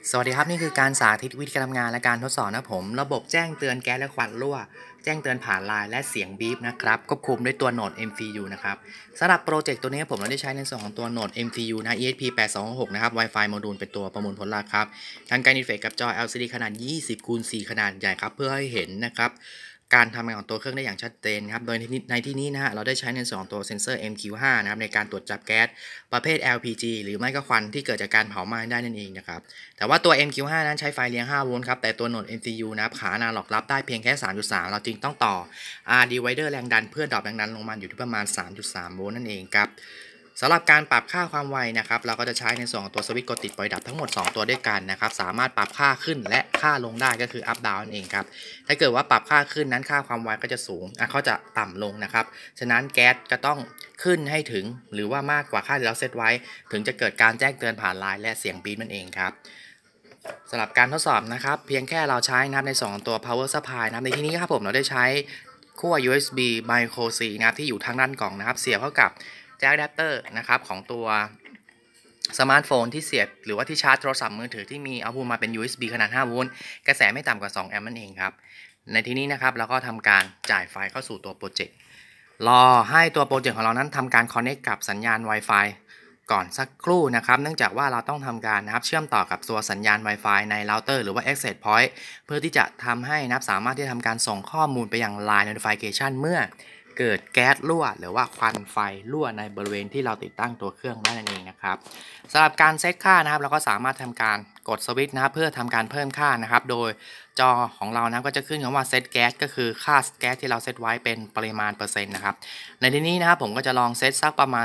สวัสดีครับนี่คือการสาธิตวิธีการทำงานและการทดสอบนะผมระบบแจ้งเตือนแก๊สและควันรั่วแจ้งเตือนผ่านไลน์และเสียงบีบนะครับควบคุมด้วยตัวโหนด MCU นะครับสำหรับโปรเจกต์ตัวนี้ผมเราได้ใช้ในส่วนของตัวโหนด MCU นะ ESP8266 นะครับ Wi-Fi โมดูลเป็นตัวประมวลผลลัพธ์ครับทางการอินเทอร์เฟซกับจอ LCD ขนาด 20x4 ขนาดใหญ่ครับเพื่อให้เห็นนะครับการทำงานของตัวเครื่องได้อย่างชัดเจนครับโดยในที่นี้นะฮะเราได้ใช้ในส่วนของตัวเซ็นเซอร์ MQ5 นะครับในการตรวจจับแก๊สประเภท LPG หรือไม่ก็ควันที่เกิดจากการเผาไหม้ได้นั่นเองนะครับแต่ว่าตัว MQ5 นั้นใช้ไฟเลี้ยง5โวลต์ครับแต่ตัวโหนด MCU นะครับขาอนาล็อกรับได้เพียงแค่ 3.3 เราจึงต้องต่อ R divider แรงดันเพื่อดรอปแรงดันลงมาอยู่ที่ประมาณ 3.3 โวลต์นั่นเองครับสำหรับการปรับค่าความไวนะครับเราก็จะใช้ในส่วนของตัวสวิตช์กดติดปล่อยดับทั้งหมด2ตัวด้วยกันนะครับสามารถปรับค่าขึ้นและค่าลงได้ก็คือ up down นั่นเองครับถ้าเกิดว่าปรับค่าขึ้นนั้นค่าความไวก็จะสูงเขาจะต่ำลงนะครับฉะนั้นแก๊สจะต้องขึ้นให้ถึงหรือว่ามากกว่าค่าที่เราเซตไว้ถึงจะเกิดการแจ้งเตือนผ่านไลน์และเสียงบีบนั่นเองครับสำหรับการทดสอบนะครับเพียงแค่เราใช้นะครับใน2ตัว power supply นะครับในที่นี้ครับผมเราได้ใช้ขั้ว USB Micro C นะครับที่อยู่ทางด้านกล่องนะครับเสียบเข้ากับแจ็คอะแดปเตอร์นะครับของตัวสมาร์ทโฟนที่เสียบหรือว่าที่ชาร์จโทรศัพท์มือถือที่มีเอาท์พุตมาเป็น USB ขนาด5โวลต์กระแสไม่ต่ำกว่า2แอมป์นั่นเองครับในที่นี้นะครับเราก็ทำการจ่ายไฟเข้าสู่ตัวโปรเจกต์รอให้ตัวโปรเจกต์ของเรานั้นทำการ connect กับสัญญาณ Wi-Fi ก่อนสักครู่นะครับเนื่องจากว่าเราต้องทำการนะครับเชื่อมต่อกับตัวสัญญาณ Wi-Fi ในเราเตอร์หรือว่า Access Point เพื่อที่จะทำให้นะครับสามารถที่จะทำการส่งข้อมูลไปยัง Line Notification เมื่อเกิดแก๊สรั่วหรือว่าควันไฟรั่วในบริเวณที่เราติดตั้งตัวเครื่องได้นั่นเองนะครับสำหรับการเซตค่านะครับเราก็สามารถทำการกดสวิตช์นะครับเพื่อทำการเพิ่มค่านะครับโดยจอของเรานะก็จะขึ้นคำว่าเซตแก๊สก็คือค่าแก๊สที่เราเซตไว้เป็นปริมาณเปอร์เซ็นต์นะครับในที่นี้นะครับผมก็จะลองเซตสักประมาณ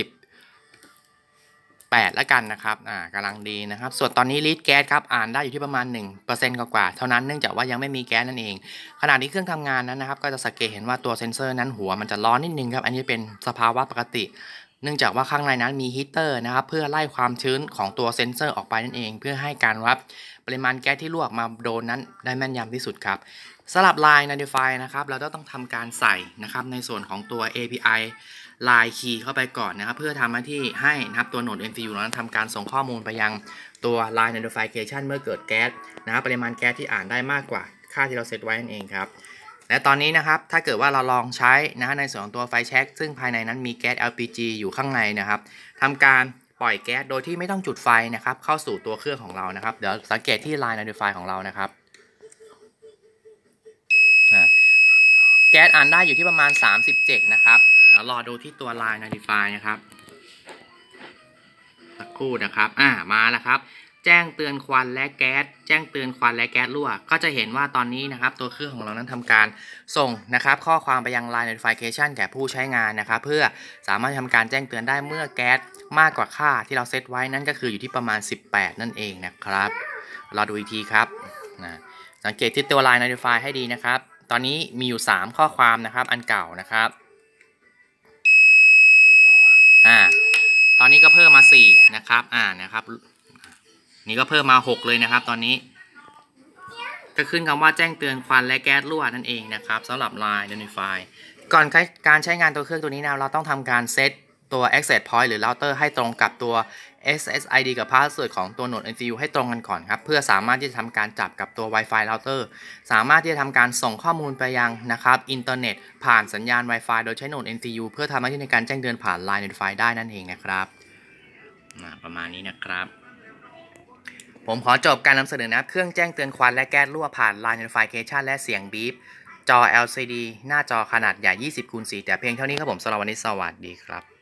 8แล้วกันนะครับกำลังดีนะครับส่วนตอนนี้ลิตรแก๊สครับอ่านได้อยู่ที่ประมาณ 1% กว่าเท่านั้นเนื่องจากว่ายังไม่มีแก๊สนั่นเองขณะที่เครื่องทำงานนั้นนะครับก็จะสังเกตเห็นว่าตัวเซ็นเซอร์นั้นหัวมันจะร้อนนิดนึงครับอันนี้เป็นสภาวะปกติเนื่องจากว่าข้างในนั้นมีฮีเตอร์นะครับเพื่อไล่ความชื้นของตัวเซ็นเซอร์ออกไปนั่นเองเพื่อให้การวัดปริมาณแก๊สที่รั่วออกมาโดนนั้นได้แม่นยำที่สุดครับสำหรับ Line Notify นะครับเราต้องทำการใส่นะครับในส่วนของตัว API Line Key เข้าไปก่อนนะครับเพื่อทำหน้าที่ให้นะครับตัวโหนด MCU นั้นทำการส่งข้อมูลไปยังตัว Line Notification เมื่อเกิดแก๊สนะครับปริมาณแก๊สที่อ่านได้มากกว่าค่าที่เราเซตไว้นั่นเองครับและตอนนี้นะครับถ้าเกิดว่าเราลองใช้ในส่วนของตัวไฟแช็กซึ่งภายในนั้นมีแก๊ส LPG อยู่ข้างในนะครับทำการปล่อยแก๊สโดยที่ไม่ต้องจุดไฟนะครับเข้าสู่ตัวเครื่องของเรานะครับเดี๋ยวสังเกตที่ Line Notify ของเรานะครับแก๊สอ่านได้อยู่ที่ประมาณ37นะครับรอดูที่ตัว Line Notify นะครับสักครู่นะครับมาแล้วครับแจ้งเตือนควันและแก๊สแจ้งเตือนควันและแก๊สรั่วก็จะเห็นว่าตอนนี้นะครับตัวเครื่องของเรานั้นทำการส่งนะครับข้อความไปยัง Line Notification แก่ผู้ใช้งานนะครับเพื่อสามารถทำการแจ้งเตือนได้เมื่อแก๊สมากกว่าค่าที่เราเซตไว้นั่นก็คืออยู่ที่ประมาณ18นั่นเองนะครับรอดูอีกทีครับสังเกตที่ตัว Line Notify ให้ดีนะครับตอนนี้มีอยู่3ข้อความนะครับอันเก่านะครับตอนนี้ก็เพิ่มมา4นะครับนะครับนี่ก็เพิ่มมา6เลยนะครับตอนนี้ก็ขึ้นคำว่าแจ้งเตือนควันและแก๊สรั่วนั่นเองนะครับสำหรับ Line Notify ก่อนการใช้งานตัวเครื่องตัวนี้นะเราต้องทำการเซตตัว Access Point หรือ Router ให้ตรงกับตัว SSID กับ Password ของตัวโหนด MCU ให้ตรงกันก่อนครับเพื่อสามารถที่จะทำการจับกับตัว Wi-Fi Router สามารถที่จะทำการส่งข้อมูลไปยังนะครับอินเทอร์เน็ตผ่านสัญญาณ Wi-Fi โดยใช้โหนด MCU เพื่อทำหน้าที่ในการแจ้งเตือนผ่าน Line Notify ได้นั่นเองนะครับประมาณนี้นะครับผมขอจบการนำเสนอเครื่องแจ้งเตือนควันและแก๊สรั่วผ่าน Line Notification และเสียงบีบจอ LCD หน้าจอขนาดใหญ่ 20x4 แต่เพียงเท่านี้ครับผมสำหรับวันนี้สวัสดีครับ